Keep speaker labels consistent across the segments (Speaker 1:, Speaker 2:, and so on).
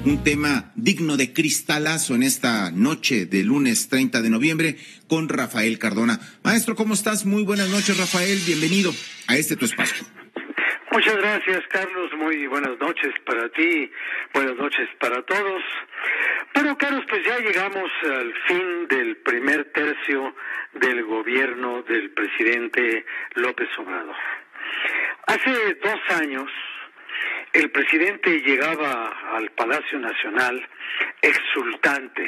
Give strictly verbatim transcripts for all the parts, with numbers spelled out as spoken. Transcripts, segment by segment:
Speaker 1: un tema digno de cristalazo en esta noche de lunes treinta de noviembre con Rafael Cardona. Maestro, ¿cómo estás? Muy buenas noches, Rafael. Bienvenido a este tu espacio.
Speaker 2: Muchas gracias, Carlos. Muy buenas noches para ti, buenas noches para todos. Bueno, Carlos, pues ya llegamos al fin del primer tercio del gobierno del presidente López Obrador. Hace dos años, el presidente llegaba al Palacio Nacional exultante,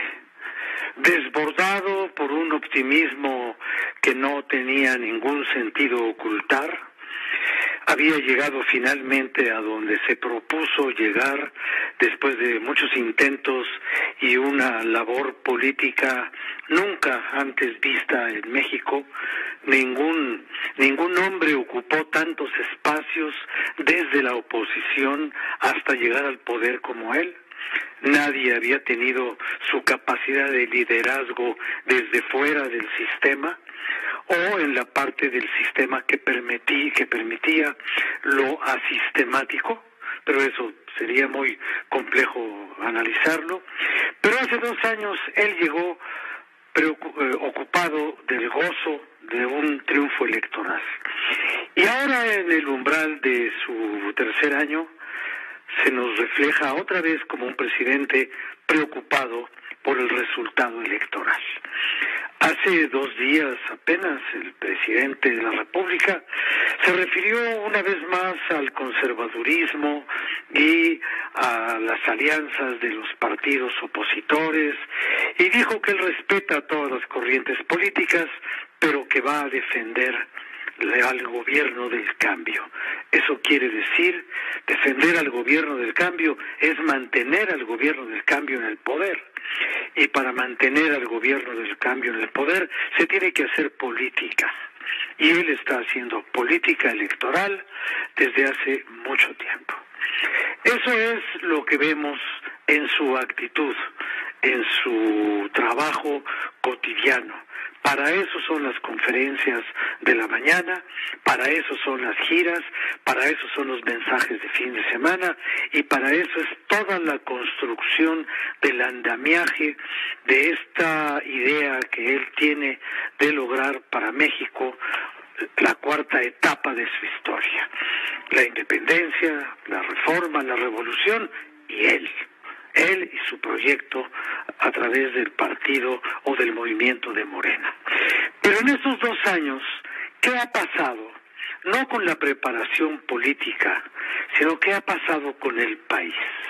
Speaker 2: desbordado por un optimismo que no tenía ningún sentido ocultar. Había llegado finalmente a donde se propuso llegar después de muchos intentos y una labor política nunca antes vista en México. Ningún, ningún hombre ocupó tantos espacios desde la oposición hasta llegar al poder como él. Nadie había tenido su capacidad de liderazgo desde fuera del sistema o en la parte del sistema que permitía, que permitía lo asistemático, pero eso sería muy complejo analizarlo. Pero hace dos años él llegó ocupado del gozo de un triunfo electoral. Y ahora en el umbral de su tercer año se nos refleja otra vez como un presidente preocupado por el resultado electoral. Hace dos días apenas el presidente de la República se refirió una vez más al conservadurismo y a las alianzas de los partidos opositores y dijo que él respeta todas las corrientes políticas, pero que va a defender al gobierno del cambio. Eso quiere decir, defender al gobierno del cambio es mantener al gobierno del cambio en el poder. Y para mantener al gobierno del cambio en el poder se tiene que hacer política. Y él está haciendo política electoral desde hace mucho tiempo. Eso es lo que vemos en su actitud, en su trabajo cotidiano. Para eso son las conferencias de la mañana, para eso son las giras, para eso son los mensajes de fin de semana y para eso es toda la construcción del andamiaje de esta idea que él tiene de lograr para México la cuarta etapa de su historia. La independencia, la reforma, la revolución y él. Él y su proyecto a través del partido o del movimiento de Morena. Pero en estos dos años, ¿qué ha pasado? No con la preparación política, sino ¿qué ha pasado con el país?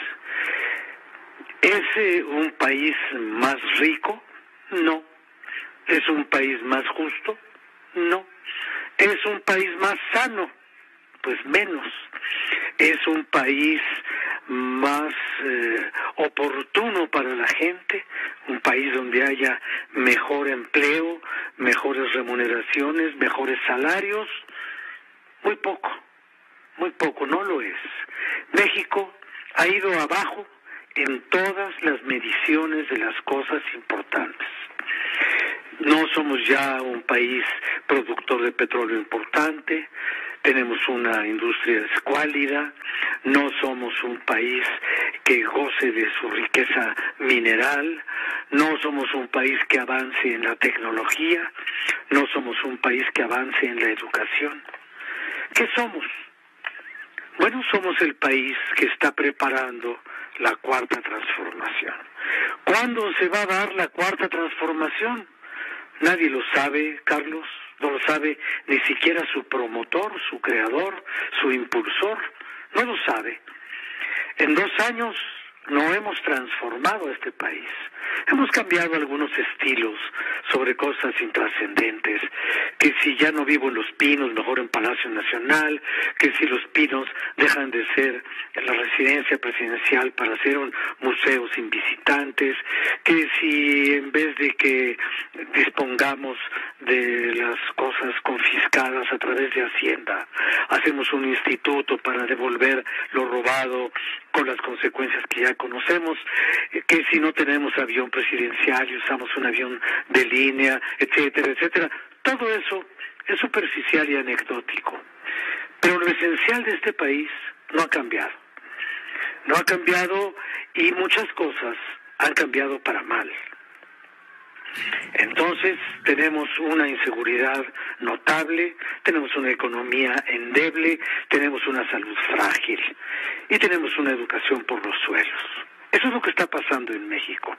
Speaker 2: ¿Es eh, un país más rico? No. ¿Es un país más justo? No. ¿Es un país más sano? Pues menos. ¿Es un país más eh, oportuno para la gente? Un país donde haya mejor empleo, mejores remuneraciones, mejores salarios. Muy poco, muy poco, no lo es. México ha ido abajo en todas las mediciones de las cosas importantes. No somos ya un país productor de petróleo importante, tenemos una industria escuálida, no somos un país que goce de su riqueza mineral, no somos un país que avance en la tecnología, no somos un país que avance en la educación. ¿Qué somos? Bueno, somos el país que está preparando la cuarta transformación. ¿Cuándo se va a dar la cuarta transformación? Nadie lo sabe, Carlos, no lo sabe ni siquiera su promotor, su creador, su impulsor, no lo sabe. En dos años no hemos transformado a este país. Hemos cambiado algunos estilos sobre cosas intrascendentes, que si ya no vivo en Los Pinos, mejor en Palacio Nacional, que si Los Pinos dejan de ser la residencia presidencial para ser un museo sin visitantes, que si en vez de que dispongamos de las cosas confiscadas a través de Hacienda, hacemos un instituto para devolver lo robado con las consecuencias que ya conocemos, que si no tenemos avión presidencial y usamos un avión de línea, etcétera, etcétera. Todo eso es superficial y anecdótico. Pero lo esencial de este país no ha cambiado. no ha cambiado y muchas cosas han cambiado para mal. Entonces tenemos una inseguridad notable, tenemos una economía endeble, tenemos una salud frágil y tenemos una educación por los suelos. Eso es lo que está pasando en México.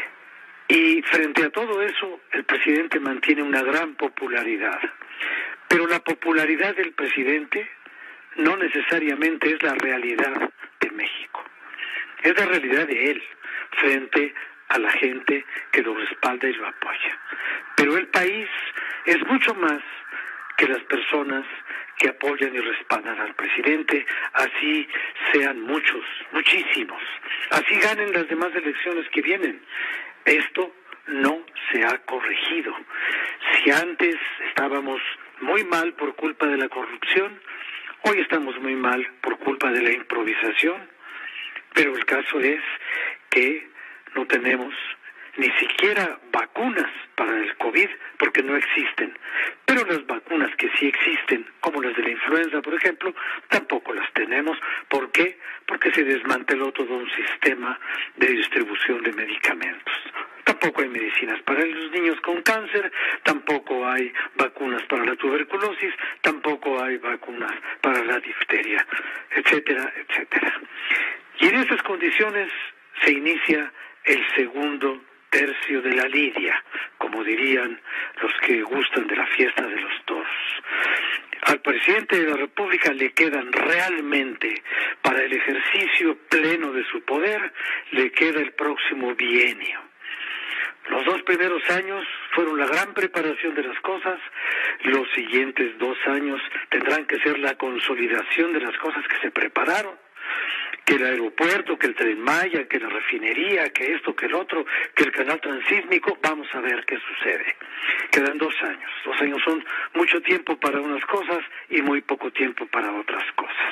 Speaker 2: Y frente a todo eso, el presidente mantiene una gran popularidad. Pero la popularidad del presidente no necesariamente es la realidad de México. Es la realidad de él frente a la gente que lo respalda y lo apoya. Pero el país es mucho más que las personas que apoyan y respaldan al presidente, así sean muchos, muchísimos, así ganen las demás elecciones que vienen. Esto no se ha corregido. Si antes estábamos muy mal por culpa de la corrupción, hoy estamos muy mal por culpa de la improvisación, pero el caso es que no tenemos ni siquiera vacunas para el COVID, porque no existen. Pero las vacunas que sí existen, como las de la influenza, por ejemplo, tampoco las tenemos. ¿Por qué? Porque se desmanteló todo un sistema de distribución de medicamentos. Tampoco hay medicinas para los niños con cáncer, tampoco hay vacunas para la tuberculosis, tampoco hay vacunas para la difteria, etcétera, etcétera. Y en esas condiciones se inicia el segundo tercio de la lidia, como dirían los que gustan de la fiesta de los toros. Al presidente de la República le quedan realmente, para el ejercicio pleno de su poder, le queda el próximo bienio. Los dos primeros años fueron la gran preparación de las cosas, los siguientes dos años tendrán que ser la consolidación de las cosas que se prepararon, que el aeropuerto, que el Tren Maya, que la refinería, que esto, que el otro, que el canal transísmico. Vamos a ver qué sucede. Quedan dos años. Dos años son mucho tiempo para unas cosas y muy poco tiempo para otras cosas.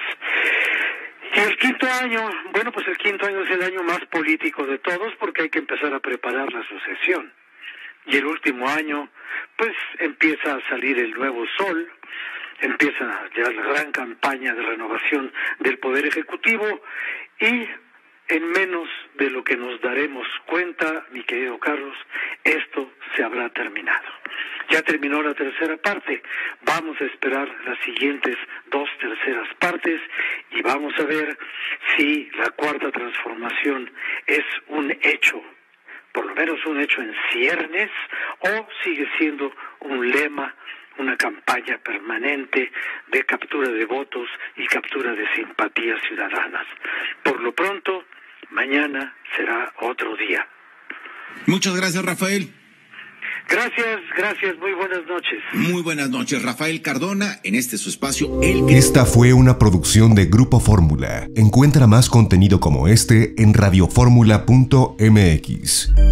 Speaker 2: Y el quinto año, bueno, pues el quinto año es el año más político de todos porque hay que empezar a preparar la sucesión. Y el último año, pues empieza a salir el nuevo sol, empieza ya la gran campaña de renovación del Poder Ejecutivo y en menos de lo que nos daremos cuenta, mi querido Carlos, esto se habrá terminado. Ya terminó la tercera parte, vamos a esperar las siguientes dos terceras partes y vamos a ver si la cuarta transformación es un hecho, por lo menos un hecho en ciernes, o sigue siendo un lema, una campaña permanente de captura de votos y captura de simpatías ciudadanas. Por lo pronto, mañana será otro día.
Speaker 1: Muchas gracias, Rafael.
Speaker 2: Gracias, gracias, muy buenas noches.
Speaker 1: Muy buenas noches, Rafael Cardona, en este su espacio. El...
Speaker 3: Esta fue una producción de Grupo Fórmula. Encuentra más contenido como este en radio fórmula punto m x.